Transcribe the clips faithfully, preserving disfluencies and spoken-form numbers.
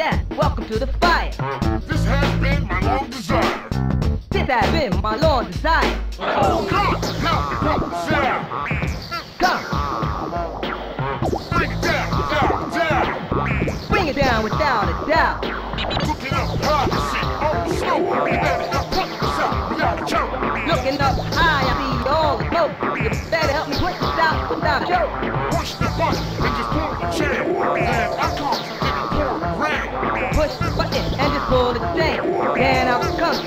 yeah, welcome to the fire. This has been my long desire. This has been my long desire. Oh, God, help me pump the sound. Come, Bring it down, down, down. bring it down without a doubt. Looking up high to see all the smoke. You better not pump this out without a joke. Looking up high, I see all the smoke. You better help me put this out without a joke. Push the button and just pull the chain. Then I come to give it pouring rain. Push the button and just pull the chain. Then out comes.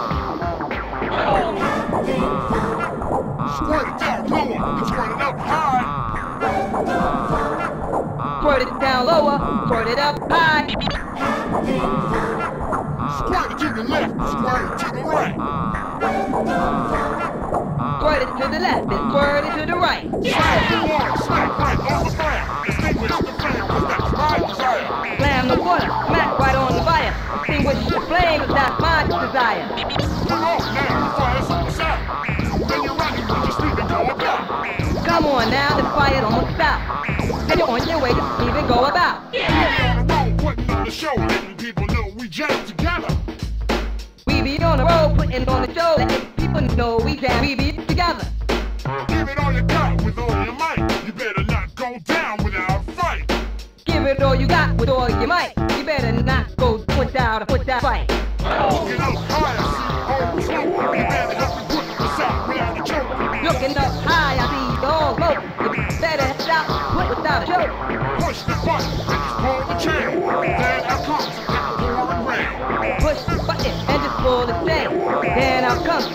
Squirt it down lower and squirt it up high. Squirt it down lower, squirt it up high. Squirt it to the left, squirt it to the right. Squirt it to the left and squirt it to the right. Slam the water, smack right on the fire. Extinguish the flame, cause that's my desire. Slam the water, smack right on the fire. Extinguish the flame, cause that's my desire. Come on now, the fire's almost out. Then you're running, you just need to go about. Come on now, the fire's almost out. Then you're on your way to even go about. We be on the road, putting on the show, letting people know we jam together. We be on the road, putting on the show, letting people know we jam, we be together. Give it all you got with all your might. You better not go down without a fight. Give it all you got with all your might. You better not go without a put that fight. Looking up high, I see all the smoke. You better help me put this out without a joke. Looking up high, I see all smoke. You better stop, put without a joke. Push the button and just pull the chain. Then out comes the pouring rain. Push the button and just pull the chain. Then out comes.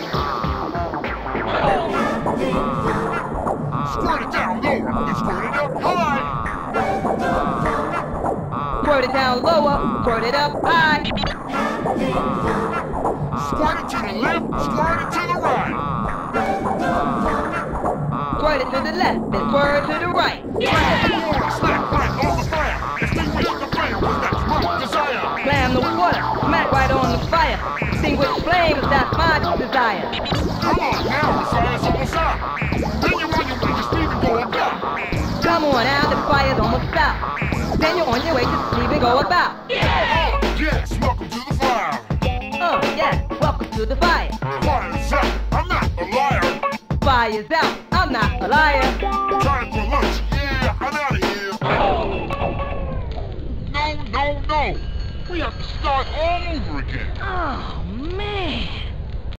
Squirt it down lower and squirt it up high. Squirt it down lower, squirt it up high. Squirt it to the left, squirt it to the right. Squirt it to the left and squirt to the right. Slam the water, smack right on the fire. Extinguish the flame, cause that's my desire. Slam the water, smack right on the fire. Extinguish flame, cause that's my desire. Come on now, the fire's almost out. Then you're on your way, just need to go about. Come on now, the fire's almost out. Then you're on your way to even go about. Oh, yes, welcome to the fire. Oh, yeah, welcome to the fire. Fire's out, I'm not a liar. Fire's out, I'm not a liar. Time for lunch, yeah, I'm out of here. No, no, no. We have to start all over again. Oh,